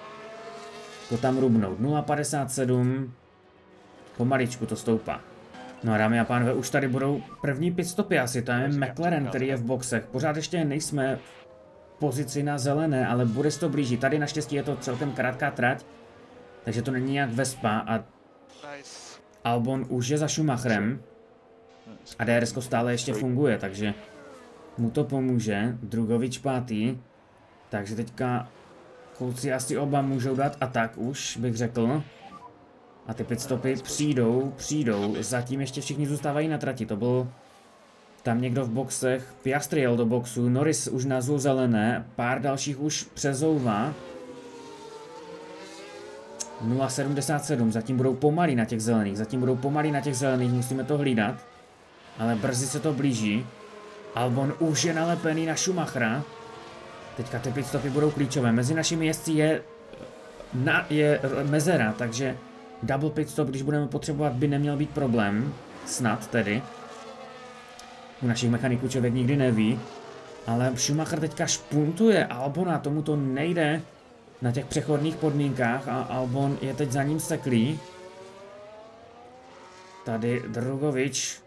to tam rubnout. nula padesát sedm, pomaličku to stoupá. No a dámy a pánové, už tady budou první pitstopy asi, to je McLaren, který je v boxech. Pořád ještě nejsme v pozici na zelené, ale bude se to blížit. Tady naštěstí je to celkem krátká trať, takže to není nějak Vespa a Albon už je za Schumacherem a D R S stále ještě funguje, takže mu to pomůže. Drugovič pátý, takže teďka kluci asi oba můžou dát atak už, bych řekl. A ty pitstopy přijdou, přijdou, zatím ještě všichni zůstávají na trati, to byl tam někdo v boxech, Piastri jel do boxu, Norris už nazul zelené, pár dalších už přezouvá. nula sedmdesát sedm, zatím budou pomalí na těch zelených, zatím budou pomalí na těch zelených, musíme to hlídat. Ale brzy se to blíží. Albon už je nalepený na Schumachera. Teďka ty pitstopy budou klíčové, mezi našimi jezdci je, na, je mezera, takže double pitstop, když budeme potřebovat, by neměl být problém. Snad tedy. U našich mechaniků člověk nikdy neví. Ale Schumacher teďka špuntuje Albona, tomu to nejde na těch přechodných podmínkách a Albon je teď za ním seklý. Tady Drugovič.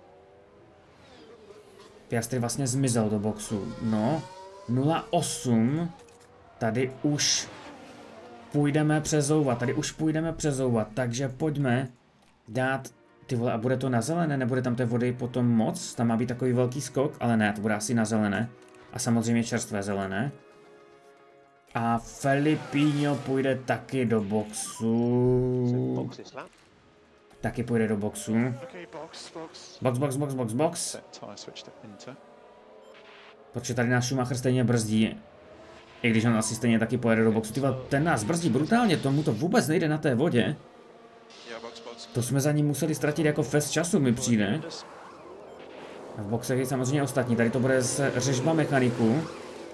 Piastri vlastně zmizel do boxu. No, nula osm. Tady už půjdeme přezouvat, tady už půjdeme přezouvat, takže pojďme dát, ty vole, a bude to na zelené, nebude tam té vody potom moc, tam má být takový velký skok, ale ne, to bude asi na zelené. A samozřejmě čerstvé zelené. A Felipinho půjde taky do boxu. Taky půjde do boxu. Box, box, box, box, box. Protože tady nás Schumacher stejně brzdí. I když on asi stejně taky pojede do boxu. Tyva, ten nás brzdí brutálně, tomu to vůbec nejde na té vodě. To jsme za ním museli ztratit jako fest času, mi přijde. A v boxech je samozřejmě ostatní, tady to bude z řežba mechaniků.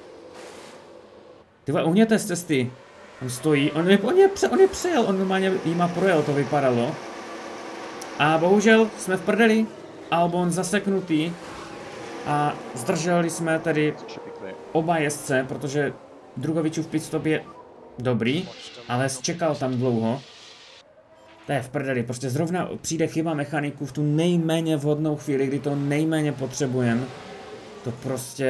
Tyva, uhněte z cesty. On stojí, on je, on je, on je přejel, on normálně jima projel, to vypadalo. A bohužel jsme v prdeli. Albon zaseknutý. A zdrželi jsme tedy oba jezdce, protože Drugovičův pitstop je dobrý, ale čekal tam dlouho. To je v prdeli, prostě zrovna přijde chyba mechaniků v tu nejméně vhodnou chvíli, kdy to nejméně potřebujeme. To prostě...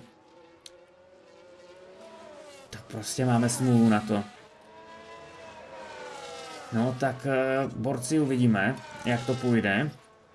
To prostě máme smůlu na to. No tak borci, uvidíme, jak to půjde.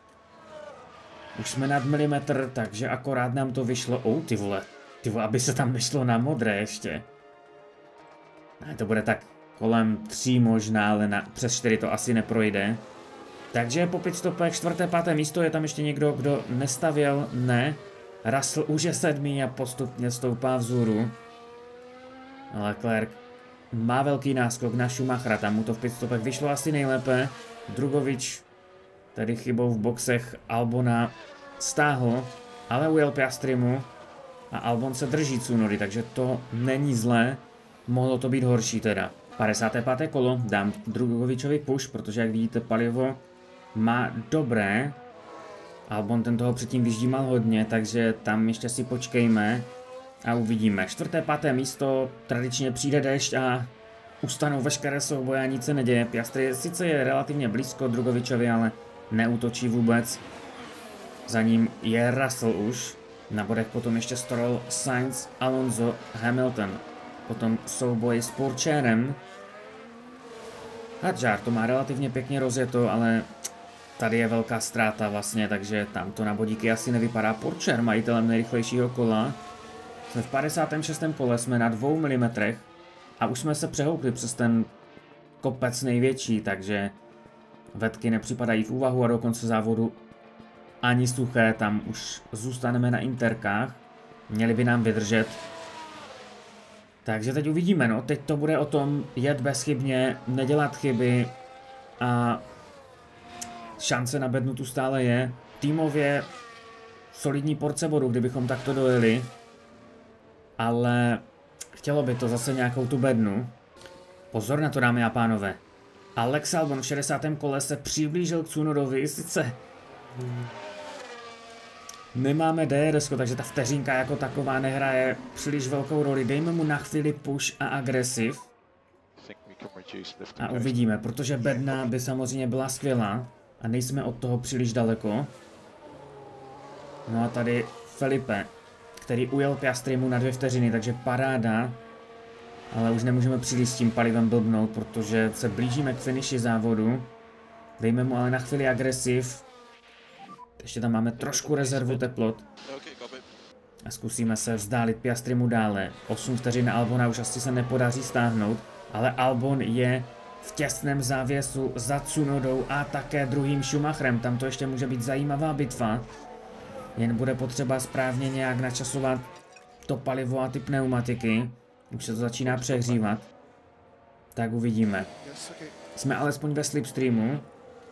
Už jsme nad milimetr, takže akorát nám to vyšlo. Oh, ty vole, ty vole, aby se tam vyšlo na modré ještě. Ne, to bude tak kolem tří možná, ale na, přes čtyři to asi neprojde. Takže po pitstopech čtvrté, páté místo, je tam ještě někdo, kdo nestavěl? Ne. Russell už je sedmý a postupně stoupá vzhůru. Leclerc má velký náskok na Schumachera, tam mu to v pitstopech vyšlo asi nejlépe. Drugovič tady chybou v boxech Albona stáhl, ale ujel Piastrimu a Albon se drží Tsunody, takže to není zlé. Mohlo to být horší teda. padesáté páté kolo, dám Drugovičovi push, protože jak vidíte palivo má dobré. Albon ten toho předtím vyždímal hodně, takže tam ještě si počkejme a uvidíme. Čtvrté, páté místo, tradičně přijde déšť a ustanou veškeré souboje a nic se neděje. Piastri sice je relativně blízko Drugovičovi, ale neútočí vůbec. Za ním je Russell už. Na bodech potom ještě Stroll, Sainz, Alonso, Hamilton. Potom souboj s Pourchairem. Hadjar to má relativně pěkně rozjeto, ale tady je velká ztráta vlastně, takže tam to na bodíky asi nevypadá. Pourchair, majitelem nejrychlejšího kola. Jsme v padesátém šestém kole, jsme na dvou milimetrech a už jsme se přehoupli přes ten kopec největší, takže vetky nepřipadají v úvahu a do konce závodu ani suché, tam už zůstaneme na interkách. Měli by nám vydržet. Takže teď uvidíme, no, teď to bude o tom jet bezchybně, nedělat chyby a šance na bednu tu stále je. Týmově solidní porce bodu, kdybychom takto dojeli, ale chtělo by to zase nějakou tu bednu. Pozor na to, dámy a pánové. Alex Albon v šedesátém kole se přiblížil k Tsunodovi, sice nemáme D R S, takže ta vteřinka jako taková nehraje příliš velkou roli. Dejme mu na chvíli push a agresiv. A uvidíme, protože bedna by samozřejmě byla skvělá. A nejsme od toho příliš daleko. No a tady Felipe, který ujel Piastrimu na dvě vteřiny, takže paráda. Ale už nemůžeme příliš s tím palivem blbnout, protože se blížíme k finiši závodu. Dejme mu ale na chvíli agresiv. Ještě tam máme trošku rezervu teplot. A zkusíme se vzdálit Piastrimu dále. osm vteřin na Albona už asi se nepodaří stáhnout. Ale Albon je v těsném závěsu za Tsunodou a také druhým Schumacherem. Tam to ještě může být zajímavá bitva. Jen bude potřeba správně nějak načasovat to palivo a ty pneumatiky. Už se to začíná přehřívat. Tak uvidíme. Jsme alespoň ve slipstreamu.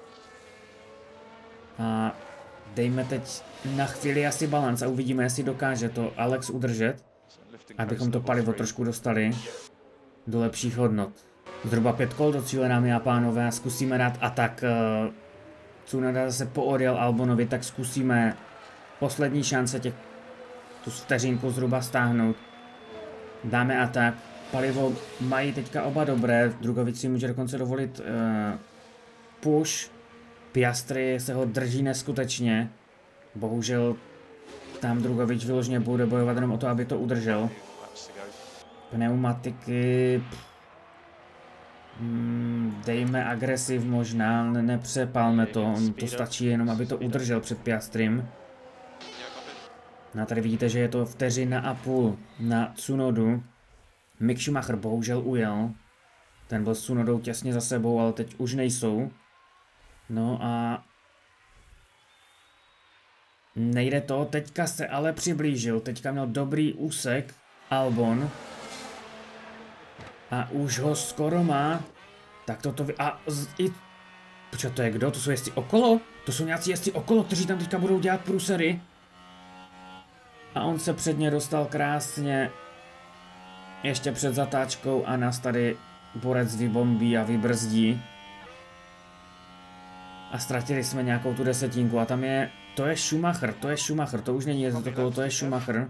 A dejme teď na chvíli asi balans a uvidíme, jestli dokáže to Alex udržet. Abychom to palivo trošku dostali do lepších hodnot. Zhruba pět kol do cíle, dámy a pánové, a zkusíme dát atak. Tsunoda zase poodjel Albonovi, tak zkusíme poslední šance těch tu vteřinku zhruba stáhnout. Dáme atak. Palivo mají teďka oba dobré, Drugovič si může dokonce dovolit uh, push. Piastri se ho drží neskutečně. Bohužel tam Drugovič vyloženě bude bojovat jenom o to, aby to udržel. Pneumatiky... Hmm, dejme agresiv možná, nepřepálme to, to stačí jenom, aby to udržel před Piastrim. No a tady vidíte, že je to vteřina a půl na Tsunodu. Mick Schumacher bohužel ujel. Ten byl s Tsunodou těsně za sebou, ale teď už nejsou. No a... nejde to, teďka se ale přiblížil, teďka měl dobrý úsek Albon. A už ho skoro má. Tak toto vy... A z... i... Počkej, to je kdo? To jsou jezdci okolo? To jsou nějací jezdci okolo, kteří tam teďka budou dělat průsery. A on se před ně dostal krásně. Ještě před zatáčkou a nás tady borec vybombí a vybrzdí. A ztratili jsme nějakou tu desetinku a tam je... To je Schumacher, to je Schumacher, to už není jezdec okolo, to je Schumacher.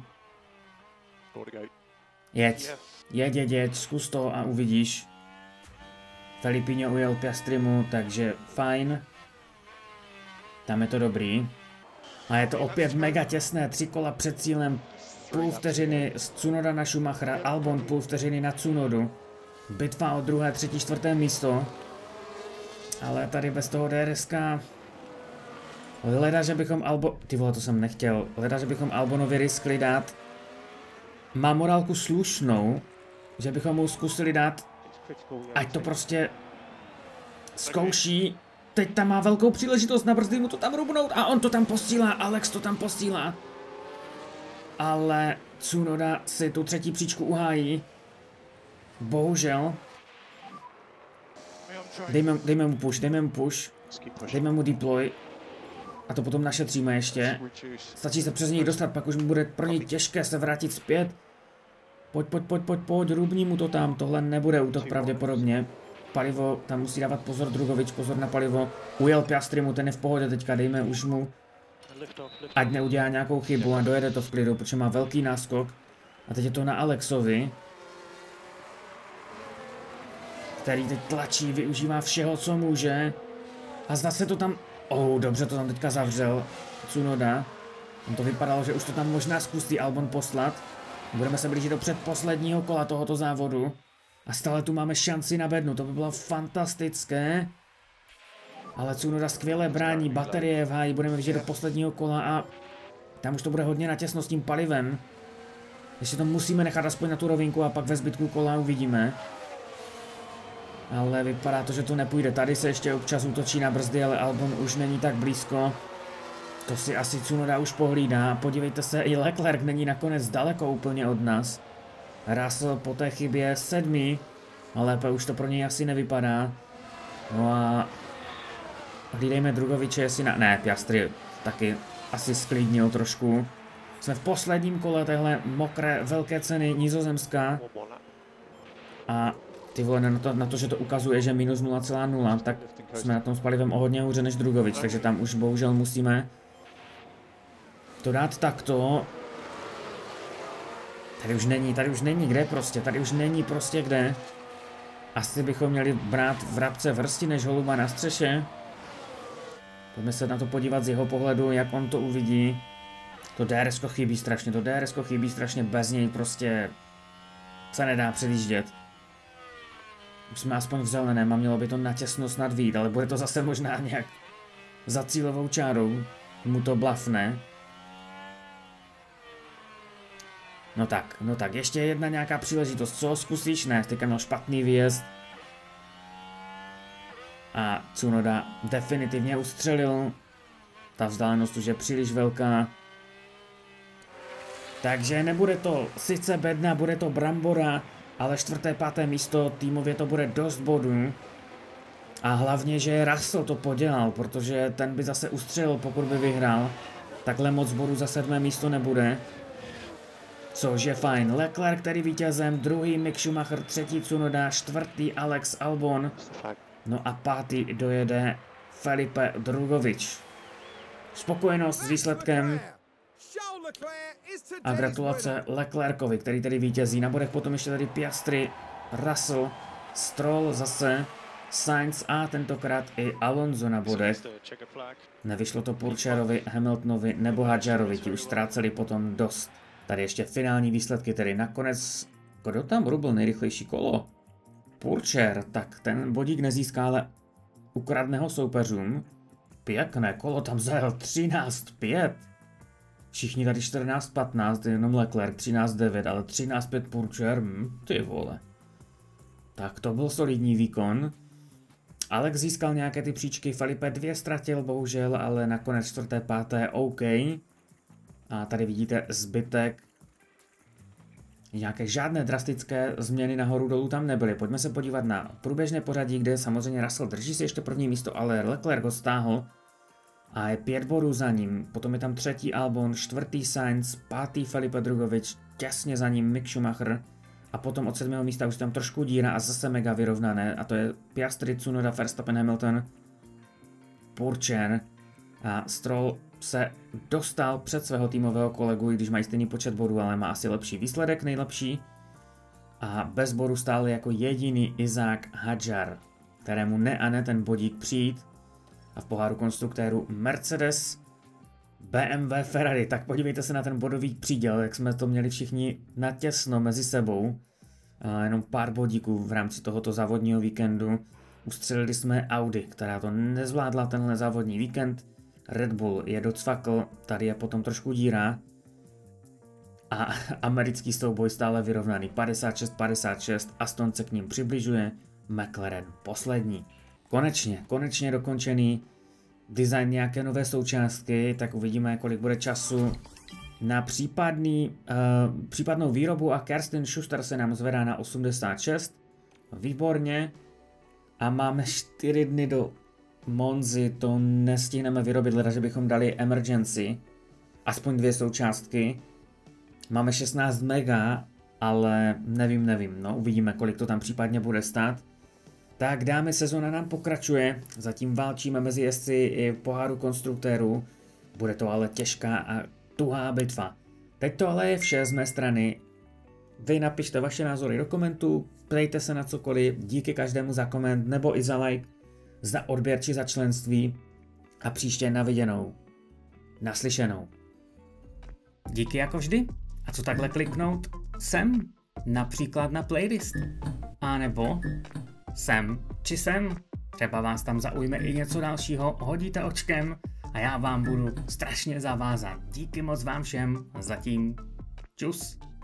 Jeď. Jeď, jeď, jeď, zkus to a uvidíš. Felipinho ujel Piastrimu, takže fajn. Tam je to dobrý. A je to opět mega těsné, tři kola před cílem, půl vteřiny z Tsunoda na Schumachera, Albon půl vteřiny na Tsunodu. Bitva o druhé, třetí, čtvrté místo. Ale tady bez toho D R S ka... Leda, že bychom Albon... Ty vole, to jsem nechtěl. Leda, že bychom Albonovi riskli dát... Má morálku slušnou, že bychom mu zkusili dát, ať to prostě zkouší. Teď tam má velkou příležitost, nabrzdí mu to tam rubnout a on to tam posílá, Alex to tam posílá. Ale Tsunoda si tu třetí příčku uhájí. Bohužel. Dejme, dejme mu push, dejme mu push. Dejme mu deploy. A to potom našetříme ještě. Stačí se přes něj dostat, pak už mu bude pro něj těžké se vrátit zpět. Pojď, pojď, pojď, pojď, pojď, rubní mu to tam, tohle nebude útok pravděpodobně. Palivo, tam musí dávat pozor Drugovič, pozor na palivo. Ujel Piastrimu, ten je v pohodě teďka, dejme už mu. Ať neudělá nějakou chybu a dojede to v klidu, protože má velký náskok. A teď je to na Alexovi. Který teď tlačí, využívá všeho, co může. A zase to tam... Oh, dobře to tam teďka zavřel Tsunoda. On to vypadalo, že už to tam možná zkusí Albon poslat. Budeme se blížit do předposledního kola tohoto závodu. A stále tu máme šanci na bednu, to by bylo fantastické. Ale Tsunoda skvěle brání, baterie v háji, budeme blížit do posledního kola a... Tam už to bude hodně natěsno s tím palivem. Ještě to musíme nechat aspoň na tu rovinku a pak ve zbytku kola uvidíme. Ale vypadá to, že to nepůjde. Tady se ještě občas útočí na brzdy, ale Albon už není tak blízko. To si asi Tsunoda už pohlídá. Podívejte se, i Leclerc není nakonec daleko úplně od nás. Russell po té chybě sedmý. A lépe už to pro něj asi nevypadá. No a... Hlídejme Drugoviče, jestli na... Ne, Piastri taky asi sklidnil trošku. Jsme v posledním kole téhle mokré velké ceny Nizozemská. A... Ty vole, na to, na to, že to ukazuje, že minus nula celá nula, tak jsme na tom s palivem o hodně hůře než Drugovič, takže tam už bohužel musíme to dát takto. Tady už není, tady už není kde prostě, tady už není prostě kde. Asi bychom měli brát vrabce vrsti než holuba na střeše. Pojďme se na to podívat z jeho pohledu, jak on to uvidí. To D R S ko chybí strašně, to D R S ko chybí strašně, bez něj prostě se nedá předjíždět. Už jsme aspoň v zeleném a mělo by to natěsno snad vyjít, ale bude to zase možná nějak za cílovou čárou. Mu to blafne. No tak, no tak, ještě jedna nějaká příležitost, co zkusíš? Ne, teďka měl špatný výjezd. A Tsunoda definitivně ustřelil. Ta vzdálenost už je příliš velká. Takže nebude to sice bedna, bude to brambora, ale čtvrté, páté místo, týmově to bude dost bodů. A hlavně, že Russell to podělal, protože ten by zase ustřelil, pokud by vyhrál. Takhle moc bodů za sedmé místo nebude. Což je fajn. Leclerc, který vítězem, druhý Mick Schumacher, třetí Tsunoda, čtvrtý Alex Albon. No a pátý dojede Felipe Drugovich. Spokojenost s výsledkem. A gratulace Leclercovi, který tedy vítězí. Na bodech potom ještě tady Piastri, Russell, Stroll zase, Sainz a tentokrát i Alonso na bodech. Nevyšlo to Pourchairovi, Hamiltonovi nebo Hadjarovi, ti už ztráceli potom dost. Tady ještě finální výsledky, tedy nakonec, kdo tam rubl nejrychlejší kolo? Pourchair, tak ten bodík nezíská, ale ukradne ho soupeřům. Pěkné kolo, tam zajel třináct pět. Všichni tady čtrnáct patnáct, jenom Leclerc třináct devět, ale třináct pět Pourchair, hm, ty vole. Tak to byl solidní výkon. Alex získal nějaké ty příčky, Felipe dvě ztratil bohužel, ale nakonec čtvrté, páté, OK. A tady vidíte zbytek. Nějaké žádné drastické změny nahoru dolů tam nebyly. Pojďme se podívat na průběžné pořadí, kde samozřejmě Russell drží si ještě první místo, ale Leclerc ho stáhl. A je pět bodů za ním. Potom je tam třetí Albon, čtvrtý Sainz, pátý Felipe Drugovich, těsně za ním Mick Schumacher. A potom od sedmého místa už tam trošku díra a zase mega vyrovnané. A to je Piastri, Tsunoda, Verstappen, Hamilton, Pourchair a Stroll se dostal před svého týmového kolegu, i když mají stejný počet bodů, ale má asi lepší výsledek, nejlepší. A bez bodu stál jako jediný Isaac Hadjar, kterému ne a ne ten bodík přijít. A v poháru konstruktérů Mercedes, B M W, Ferrari. Tak podívejte se na ten bodový příděl, jak jsme to měli všichni natěsno mezi sebou. A jenom pár bodíků v rámci tohoto závodního víkendu. Ustřelili jsme Audi, která to nezvládla tenhle závodní víkend. Red Bull je docvakl, tady je potom trošku díra. A americký souboj stále vyrovnaný padesát šest padesát šest, Aston se k ním přibližuje, McLaren poslední. Konečně, konečně dokončený design nějaké nové součástky, tak uvidíme, kolik bude času na případný, uh, případnou výrobu a Kerstin Schuster se nám zvedá na osmdesát šest. Výborně. A máme čtyři dny do Monzy, to nestihneme vyrobit, leda, že bychom dali emergency, aspoň dvě součástky. Máme šestnáct mega, ale nevím, nevím, no uvidíme, kolik to tam případně bude stát. Tak dámy, sezona nám pokračuje, zatím válčíme mezi jezdci i v poháru konstruktérů, bude to ale těžká a tuhá bitva. Teď to ale je vše z mé strany, vy napište vaše názory do komentů, ptejte se na cokoliv, díky každému za koment nebo i za like, za odběr či za členství a příště na viděnou, naslyšenou. Díky jako vždy. A co takhle kliknout? Sem, například na playlist. A nebo sem či sem. Třeba vás tam zaujme i něco dalšího, hodíte očkem a já vám budu strašně zavázat. Díky moc vám všem, zatím čus.